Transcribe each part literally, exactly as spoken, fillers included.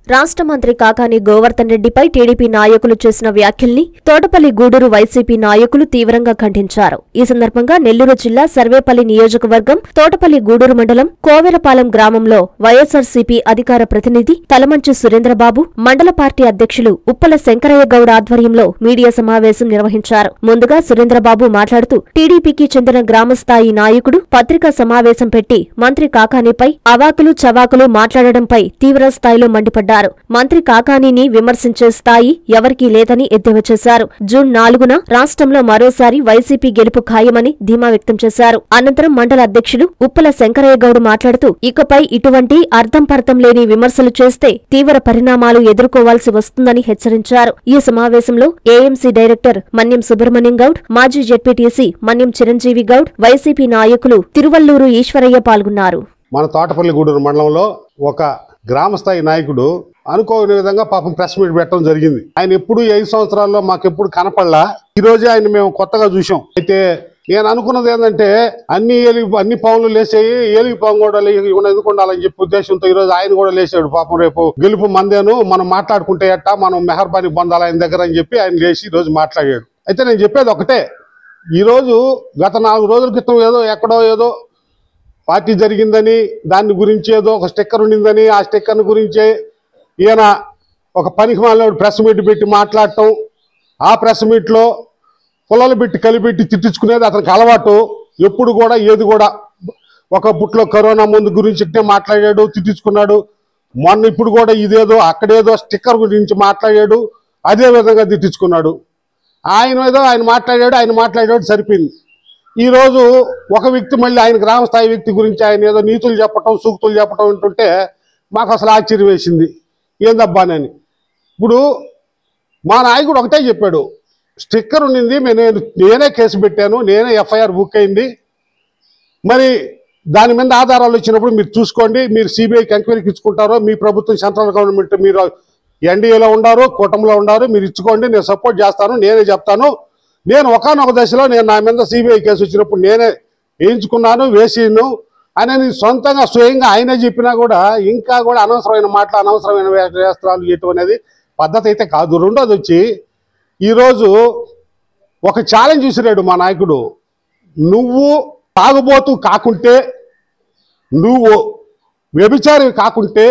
రాష్ట్ర మంత్రి కాకాని గోవర్ధన్ రెడ్డిపై టీడీపీ నాయకులు చేసిన వ్యాఖ్యల్ని తోటపల్లి గూడూరు వైసీపీ నాయకులు తీవ్రంగా ఖండించారు. ఈ సందర్భంగా నెల్లూరు జిల్లా సర్వేపల్లి నియోజకవర్గం తోటపల్లి గూడూరు మండలం కోవెలపాలెం గ్రామంలో వైఎస్సార్సీపీ అధికార ప్రతినిధి తలమంచి సురేంద్రబాబు, మండల పార్టీ అధ్యక్షులు ఉప్పల శంకరయ్య గౌడ ఆధ్వర్యంలో మీడియా సమావేశం నిర్వహించారు. ముందుగా సురేంద్రబాబు మాట్లాడుతూ టీడీపీకి చెందిన గ్రామస్థాయి నాయకుడు పత్రికా సమావేశం పెట్టి మంత్రి కాకానిపై అవాకులు చవాకులు మాట్లాడడంపై తీవ్ర స్థాయిలో మండిపడ్డారు. మంత్రి కాకానీని విమర్శించే స్థాయి ఎవరికీ లేదని ఎద్దేవా చేశారు. జూన్ నాలుగున రాష్ట్రంలో మరోసారి వైసీపీ గెలుపు ఖాయమని ధీమా వ్యక్తం చేశారు. అనంతరం మండల అధ్యక్షులు ఉప్పల శంకరయ్య గౌడ్ మాట్లాడుతూ ఇకపై ఇటువంటి అర్థం పర్థం లేని విమర్శలు చేస్తే తీవ్ర పరిణామాలు ఎదుర్కోవాల్సి వస్తుందని హెచ్చరించారు. ఈ సమావేశంలో ఏఎంసీ డైరెక్టర్ మన్యం సుబ్రహ్మణ్యం గౌడ్, మాజీ జెడ్పీటీసీ మన్యం చిరంజీవి గౌడ్, వైసీపీ నాయకులు తిరువల్లూరు ఈశ్వరయ్య పాల్గొన్నారు. మన తోటపల్లి గూడూరు మండలంలో ఒక గ్రామస్థాయి నాయకుడు అనుకోని విధంగా పాపం ప్రెస్ మీట్ పెట్టడం జరిగింది. ఆయన ఎప్పుడు ఐదు సంవత్సరాల్లో మాకు ఎప్పుడు కనపడలా, ఈ రోజే ఆయన మేము కొత్తగా చూసాం. అయితే నేను అనుకున్నది ఏంటంటే అన్ని ఏలి అన్ని పనులు లేసేయి, ఏలిగి పవన్ కూడా ఎందుకు ఉండాలని చెప్పి ఉద్దేశంతో ఈ రోజు ఆయన కూడా లేచాడు. పాపం రేపు గెలుపు మందేను, మనం మాట్లాడుకుంటే ఎట్టా, మనం మెహర్బానీ పొందాలి ఆయన దగ్గర అని చెప్పి ఆయన లేచి ఈ రోజు మాట్లాడాడు. అయితే నేను చెప్పేది ఒకటే, ఈరోజు గత నాలుగు రోజుల క్రితం ఏదో ఎక్కడో ఏదో పార్టీ జరిగిందని దాని గురించి ఏదో ఒక స్టిక్కర్ ఉండిందని ఆ స్టిక్కర్ గురించే ఈయన ఒక పనికి మాలిన ప్రెస్ మీట్ పెట్టి మాట్లాడటం, ఆ ప్రెస్ మీట్లో పొలాలు పెట్టి కలిపెట్టి తిట్టించుకునేది అతనికి అలవాటు. ఎప్పుడు కూడా ఏది కూడా ఒక పుట్లో కరోనా ముందు గురించి మాట్లాడాడు, తిట్టించుకున్నాడు. మొన్న ఇప్పుడు కూడా ఇదేదో అక్కడేదో స్టిక్కర్ గురించి మాట్లాడాడు, అదే విధంగా తిట్టించుకున్నాడు. ఆయన ఏదో ఆయన మాట్లాడాడు ఆయన మాట్లాడాడు సరిపోయింది. ఈరోజు ఒక వ్యక్తి మళ్ళీ ఆయన గ్రామస్థాయి వ్యక్తి గురించి ఆయన ఏదో నీతులు చెప్పటం, సూక్తులు చెప్పటం వింటుంటే మాకు అసలు ఆశ్చర్యం వేసింది, ఏందబ్బానని. ఇప్పుడు మా నాయకుడు ఒకటే చెప్పాడు, స్టిక్కర్ ఉండింది, నేను నేనే కేసు పెట్టాను, నేనే ఎఫ్ఐఆర్ బుక్ అయింది, మరి దాని మీద ఆధారాలు వచ్చినప్పుడు మీరు చూసుకోండి, మీరు సిబిఐకి ఎంక్వైరీకి ఇచ్చుకుంటారో, మీ ప్రభుత్వం సెంట్రల్ గవర్నమెంట్ మీరు ఎన్డీఏలో ఉండారు, కూటమిలో ఉండారు, మీరు ఇచ్చుకోండి, నేను సపోర్ట్ చేస్తాను, నేనే చెప్తాను. నేను ఒకనొక దశలో నేను నా మీద సిబిఐ కేసు వచ్చినప్పుడు నేనే వేయించుకున్నాను, వేసిను అని సొంతంగా స్వయంగా ఆయనే చెప్పినా కూడా ఇంకా కూడా అనవసరమైన మాటలు, అనవసరమైన వేస్త్రాలు చేయటం అనేది పద్ధతి అయితే కాదు. రెండోది వచ్చి ఈరోజు ఒక ఛాలెంజ్ విసిరాడు మా నాయకుడు, నువ్వు తాగుబోతూ కాకుంటే, నువ్వు వ్యభిచారి కాకుంటే,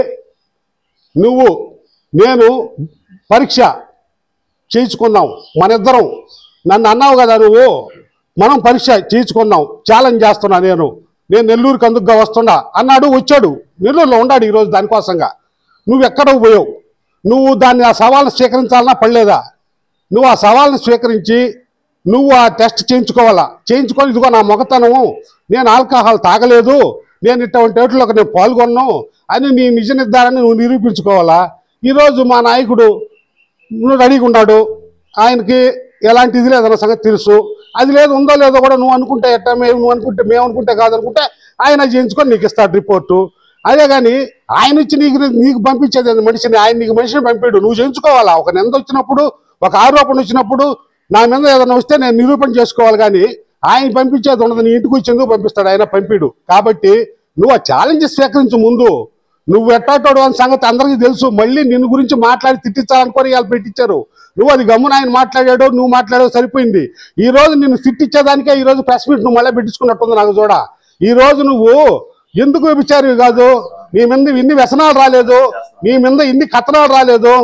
నువ్వు నేను పరీక్ష చేయించుకున్నాం మనిద్దరం, నన్ను అన్నావు కదా నువ్వు, మనం పరీక్ష చేయించుకున్నాం, ఛాలెంజ్ చేస్తున్నా, నేను నేను నెల్లూరుకి అందుకుగా వస్తున్నా అన్నాడు. వచ్చాడు, నెల్లూరులో ఉన్నాడు ఈరోజు దానికోసంగా. నువ్వు ఎక్కడో పోయావు, నువ్వు దాన్ని ఆ సవాల్ని స్వీకరించాలన్నా పడలేదా? నువ్వు ఆ సవాల్ని స్వీకరించి నువ్వు ఆ టెస్ట్ చేయించుకోవాలా, చేయించుకొని ఇదిగో నా మొగతనము, నేను ఆల్కహాల్ తాగలేదు, నేను ఇటువంటి వాటిలోకి నేను పాల్గొన్నాను అని నీ నిజ నిర్ధారాన్ని నువ్వు నిరూపించుకోవాలా. ఈరోజు మా నాయకుడు నువ్వు రెడీగా ఉన్నాడు, ఆయనకి ఎలాంటి ఇది లేదన్న సంగతి తెలుసు. అది లేదు ఉందో లేదో కూడా నువ్వు అనుకుంటే ఎట్టా, మేము నువ్వు అనుకుంటే మేము అనుకుంటే కాదనుకుంటే ఆయన చేయించుకొని నీకు ఇస్తాడు రిపోర్టు. అదే కానీ ఆయన ఇచ్చి నీకు నీకు పంపించేది మనిషిని, ఆయన నీకు మనిషిని పంపాడు, నువ్వు చేయించుకోవాలా. ఒక నింద వచ్చినప్పుడు, ఒక ఆరోపణ వచ్చినప్పుడు నా మీద ఏదైనా వస్తే నేను నిరూపణ చేసుకోవాలి, కానీ ఆయన పంపించేది ఉండదు. నీ ఇంటికి వచ్చి ఎందుకు పంపిస్తాడు, ఆయన పంపిడు. కాబట్టి నువ్వు ఆ ఛాలెంజ్ స్వీకరించు. ముందు నువ్వు ఎట్టాటోడు అనే సంగతి అందరికీ తెలుసు. మళ్ళీ నిన్ను గురించి మాట్లాడి తిట్టించాలనుకొని వాళ్ళు పెట్టించారు. నువ్వు అది గమ్మున ఆయన మాట్లాడాడు, నువ్వు మాట్లాడావు, సరిపోయింది. ఈ రోజు నిన్ను తిట్టించేదానికే ఈ రోజు ప్రెస్ మీట్ నువ్వు మళ్ళీ పెట్టించుకున్నట్టుంది నాకు చూడ. ఈ రోజు నువ్వు ఎందుకు వ్యభిచారివి కాదు, నీ మీద ఇన్ని వ్యసనాలు రాలేదు, నీ మీద ఇన్ని కథనాలు రాలేదు,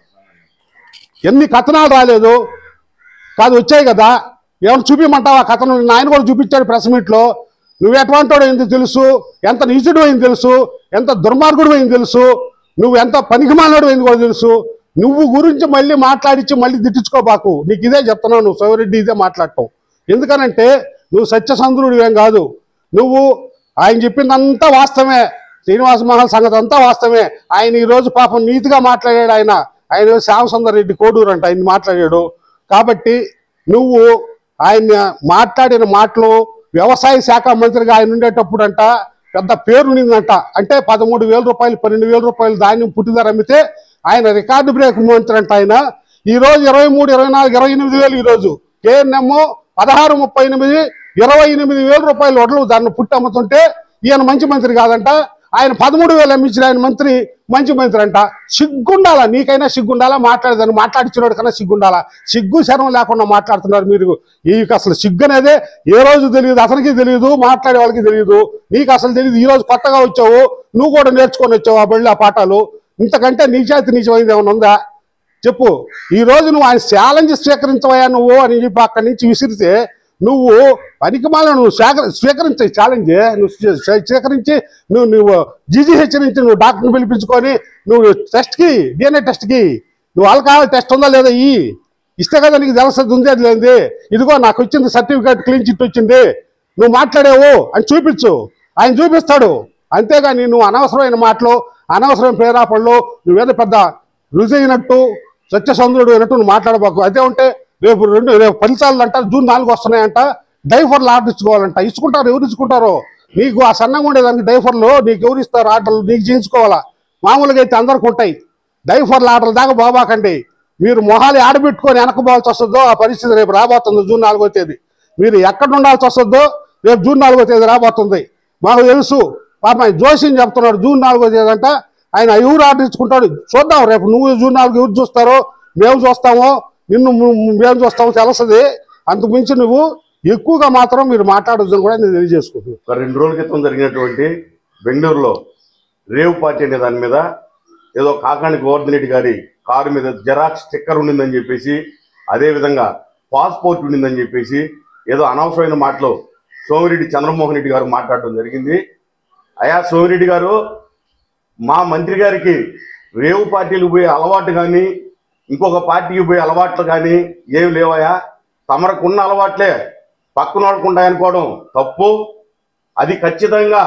ఎన్ని కథనాలు రాలేదు కాదు, వచ్చాయి కదా. ఏమైనా చూపించమంటావు ఆ కథను? ఆయన కూడా చూపించాడు ప్రెస్ మీట్లో. నువ్వు ఎటువంటి వాడు అయింది తెలుసు, ఎంత నీచుడు అయింది తెలుసు, ఎంత దుర్మార్గుడు అయింది తెలుసు, నువ్వు ఎంత పనికిమాలినోడు అయింది కూడా తెలుసు. నువ్వు గురించి మళ్ళీ మాట్లాడించి మళ్ళీ తిట్టించుకోబాకు. నీకు ఇదే చెప్తున్నావు, నువ్వు సోమిరెడ్డి ఇదే మాట్లాడటం. ఎందుకనంటే నువ్వు సత్యసంధుడు ఏం కాదు. నువ్వు ఆయన చెప్పిందంతా వాస్తవమే, శ్రీనివాస మహల్ సంగతి అంతా వాస్తవమే. ఆయన ఈరోజు పాపం నీతిగా మాట్లాడాడు. ఆయన ఆయన శ్యామసుందర్ రెడ్డి కోడూరు అంట ఆయన మాట్లాడాడు. కాబట్టి నువ్వు ఆయన మాట్లాడిన మాటలు, వ్యవసాయ శాఖ మంత్రిగా ఆయన ఉండేటప్పుడు అంట పెద్ద పేరు ఉండిందంట. అంటే పదమూడు వేల రూపాయలు పన్నెండు వేల రూపాయలు ధాన్యం పుట్టిదారు అమ్మితే ఆయన రికార్డు బ్రేక్ మంత్రి అంట. ఆయన ఈరోజు ఇరవై మూడు ఇరవై నాలుగు ఇరవై ఎనిమిది వేలు ఈరోజు కేఎన్ఎం పదహారు ముప్పై ఎనిమిది ఇరవై ఎనిమిది వేల రూపాయలు వడ్లు దాన్ని పుట్టి అమ్ముతుంటే ఈయన మంచి మంత్రి కాదంట. ఆయన పదమూడు వేలు అమ్మించిన ఆయన మంత్రి మంచి మంత్రి అంట. సిగ్గుండాలా, నీకైనా సిగ్గుండాలా, మాట్లాడేదాన్ని మాట్లాడించినోడు కన్నా సిగ్గుండాలా. సిగ్గు శరం లేకుండా మాట్లాడుతున్నారు మీరు. మీకు అసలు సిగ్గు అనేదే ఏ రోజు తెలియదు, అతనికి తెలియదు, మాట్లాడే వాళ్ళకి తెలియదు, నీకు అసలు తెలియదు. ఈ రోజు కొత్తగా వచ్చావు, నువ్వు కూడా నేర్చుకొని వచ్చావు ఆ బళ్ళి ఆ పాఠాలు. ఇంతకంటే నీచాతి నీచమైంది ఏమైనా ఉందా చెప్పు. ఈ రోజు నువ్వు ఆయన ఛాలెంజ్ స్వీకరించవయా నువ్వు అని చెప్పి అక్కడి నుంచి విసిరితే నువ్వు పనికిమాల నువ్వు స్వీకరి స్వీకరించే ఛాలెంజ్ నువ్వు స్వీకరించి నువ్వు నువ్వు జీజీహెచ్ నుంచి నువ్వు డాక్టర్ని పిలిపించుకొని నువ్వు టెస్ట్కి డిఎన్ఏ టెస్ట్కి నువ్వు ఆల్కహాల్ టెస్ట్ ఉందా లేదా ఈ ఇస్తే కదా నీకు తెలుస్తుంది ఉందేది లేనిది. ఇదిగో నాకు వచ్చింది సర్టిఫికేట్, క్లీన్ చిట్ వచ్చింది, నువ్వు మాట్లాడేవు అని చూపించు, ఆయన చూపిస్తాడు. అంతేగాని నువ్వు అనవసరమైన మాటలు, అనవసరమైన ప్రేరాపణలు, నువ్వేదో పెద్ద రుజు అయినట్టు సత్యసంధుడు అయినట్టు నువ్వు మాట్లాడబాకు. అదే ఉంటే రేపు రెండు రేపు ఫలితాలు అంట జూన్ నాలుగు వస్తున్నాయంట, డైఫర్లు ఆర్డర్ ఇచ్చుకోవాలంట. ఇచ్చుకుంటారు, ఎవరు ఇచ్చుకుంటారో. నీకు ఆ సన్నంగా ఉండేదానికి డైఫర్లు నీకు ఎవరు ఇస్తారు ఆర్డర్లు, నీకు చేయించుకోవాలా. మామూలుగా అయితే అందరికి ఉంటాయి, డైఫర్లు ఆర్డర్లు దాకా బాబాకండి. మీరు మొహాలు ఆడబెట్టుకొని వెనకపోవాల్సి వస్తుందో ఆ పరిస్థితి రేపు రాబోతుంది జూన్ నాలుగో తేదీ. మీరు ఎక్కడ ఉండాల్సి వస్తుందో రేపు జూన్ నాలుగో తేదీ రాబోతుంది. మాకు తెలుసు. పాప జోషిని చెప్తున్నాడు జూన్ నాలుగో తేదీ అంట, ఆయన ఎవరు ఆర్డర్ ఇచ్చుకుంటాడు చూద్దాం. రేపు నువ్వు జూన్ నాలుగు ఎవరు చూస్తారో, మేము చూస్తామో, నిన్ను మేము చూస్తామో తెలుస్తుంది. అంతకు మించి నువ్వు ఎక్కువగా మాత్రం మీరు మాట్లాడొద్దని కూడా నేను తెలియజేసుకుంటున్నాను. రెండు రోజుల క్రితం జరిగినటువంటి బెంగళూరులో రేవ్ పార్టీ అనే దాని మీద ఏదో కాకాణి గోవర్ధన్ రెడ్డి గారి కారు మీద జెరాక్స్ స్టిక్కర్ ఉండిందని చెప్పేసి, అదేవిధంగా పాస్పోర్ట్ ఉండిందని చెప్పేసి ఏదో అనవసరమైన మాటలు సోమిరెడ్డి చంద్రమోహన్ రెడ్డి గారు మాట్లాడడం జరిగింది. అయా సోమిరెడ్డి గారు, మా మంత్రి గారికి రేవు పార్టీలకు పోయే అలవాటు కానీ ఇంకొక పార్టీకి పోయే అలవాట్లు కానీ ఏమి లేవయా. తమరకున్న అలవాట్లే పక్కన వాళ్ళకు ఉంటాయనుకోవడం తప్పు. అది ఖచ్చితంగా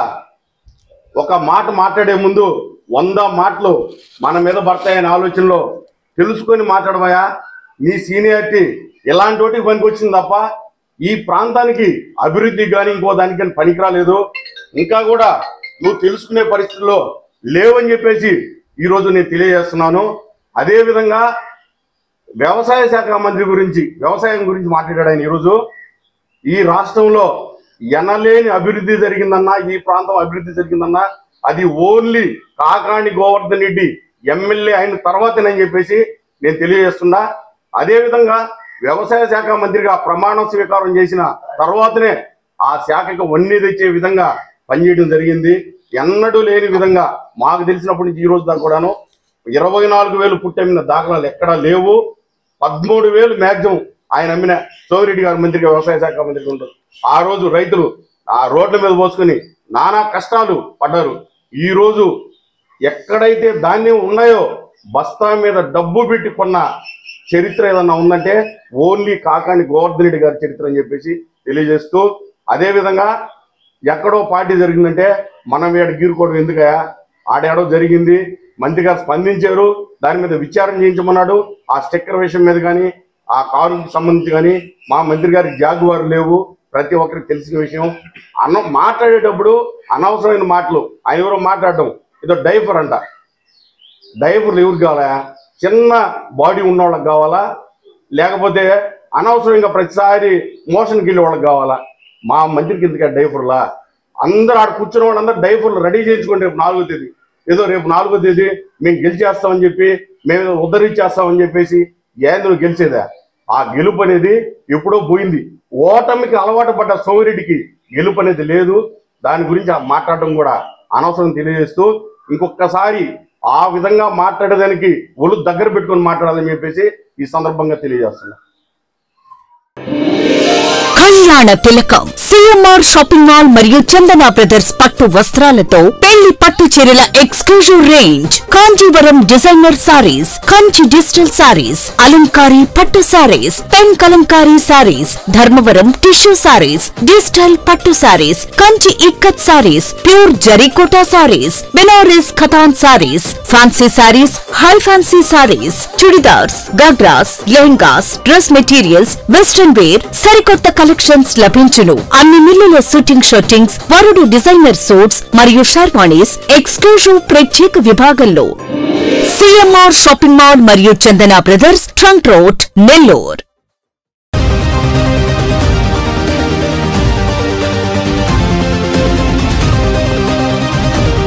ఒక మాట మాట్లాడే ముందు వంద మాటలు మన మీద పడతాయనే ఆలోచనలో తెలుసుకొని మాట్లాడమయ్యా. నీ సీనియారిటీ ఇలాంటి వాటికి పనికొచ్చింది తప్ప ఈ ప్రాంతానికి అభివృద్ధికి కానీ ఇంకో దానికి కానీ పనికిరాలేదు. ఇంకా కూడా నువ్వు తెలుసుకునే పరిస్థితుల్లో లేవని చెప్పేసి ఈరోజు నేను తెలియజేస్తున్నాను. అదేవిధంగా వ్యవసాయ శాఖ మంత్రి గురించి వ్యవసాయం గురించి మాట్లాడాడు ఆయన. ఈరోజు ఈ రాష్ట్రంలో ఎనలేని అభివృద్ధి జరిగిందన్నా, ఈ ప్రాంతం అభివృద్ధి జరిగిందన్నా అది ఓన్లీ కాకాణి గోవర్ధన్ రెడ్డి ఎమ్మెల్యే అయిన తర్వాతనని చెప్పేసి నేను తెలియజేస్తున్నా. అదేవిధంగా వ్యవసాయ శాఖ మంత్రిగా ప్రమాణ స్వీకారం చేసిన తర్వాతనే ఆ శాఖకు వన్నీ తెచ్చే విధంగా పనిచేయడం జరిగింది. ఎన్నడూ లేని విధంగా మాకు తెలిసినప్పటి నుంచి ఈ రోజు దాకా కూడాను ఇరవై నాలుగు వేలు పుట్టమ్మిన దాఖలాలు ఎక్కడా లేవు. పదమూడు వేలు మ్యాక్సిమం ఆయన అమ్మిన సోమిరెడ్డి గారు మంత్రిగా వ్యవసాయ శాఖ మంత్రిగా ఉంటారు. ఆ రోజు రైతులు ఆ రోడ్ల మీద పోసుకొని నానా కష్టాలు పడ్డారు. ఈ రోజు ఎక్కడైతే ధాన్యం ఉన్నాయో బస్తా మీద డబ్బు పెట్టి కొన్న చరిత్ర ఏదన్నా ఉందంటే ఓన్లీ కాకాణి గోవర్ధన్ రెడ్డి గారి చరిత్ర అని చెప్పేసి తెలియజేస్తూ, అదేవిధంగా ఎక్కడో పార్టీ జరిగిందంటే మనం ఏడు గీరుకోవడం ఎందుకయా, ఆడేడో జరిగింది, మంత్రి గారు స్పందించారు, దాని మీద విచారణ చేయించమన్నాడు. ఆ స్టిక్కర్ విషయం మీద కానీ ఆ కారుకు సంబంధించి కానీ మా మంత్రి గారికి జాగువారు లేవు, ప్రతి ఒక్కరికి తెలిసిన విషయం. అన్న మాట్లాడేటప్పుడు అనవసరమైన మాటలు ఆయన ఎవరో మాట్లాడటం, ఏదో డైఫర్ అంట. డైఫర్లు ఎవరికి కావాలా? చిన్న బాడీ ఉన్న వాళ్ళకి కావాలా, లేకపోతే అనవసరంగా ప్రతిసారి మోషన్కి వెళ్ళే వాళ్ళకి కావాలా? మా మంత్రికి ఎందుకు డైఫర్లా? అందరూ ఆడ కూర్చున్న వాళ్ళందరూ డైఫర్లు రెడీ చేయించుకోండి రేపు నాలుగో తేదీ. ఏదో రేపు నాలుగో తేదీ మేము గెలిచేస్తామని చెప్పి మేము ఉద్ధరించేస్తామని చెప్పేసి ఏందో గెలిచేదా? ఆ గెలుపు అనేది ఎప్పుడో పోయింది. ఓటమికి అలవాటు పడ్డ సోమిరెడ్డికి గెలుపు అనేది లేదు. దాని గురించి మాట్లాడటం కూడా అనవసరం తెలియజేస్తూ, ఇంకొకసారి ఆ విధంగా మాట్లాడేదానికి ఒళ్ళు దగ్గర పెట్టుకొని మాట్లాడాలని చెప్పేసి ఈ సందర్భంగా తెలియజేస్తున్నా. కళ్యాణ తిలకం సిఎంఆర్ షాపింగ్ మాల్ మరియు చందన బ్రదర్స్ పట్టు వస్త్రాలతో పెళ్లి పట్టు చీరల exclusive range, Kanjeevaram designer sarees, Kanchi digital sarees, అలంకారీ పట్టు sarees, pen Kalamkari sarees, Dharmavaram tissue sarees, digital పట్టు sarees, Kanchi ikkat sarees, pure Zarikota sarees, Banaras Katan sarees, fancy sarees, high fancy sarees, churidars, ghagras, lehengas, dress materials, western wear, సరికొత్త కలెక్షన్స్ లభించును. అన్ని మిల్లుల షూటింగ్ షర్టింగ్స్, వరుడు డిజైనర్ సూట్స్ మరియు షర్వాణీస్ ఎక్స్క్లూజివ్ ప్రత్యేక విభాగంలో. సిఎంఆర్ షాపింగ్ మాల్ మరియు Chandana brothers, trunk road, Nellore.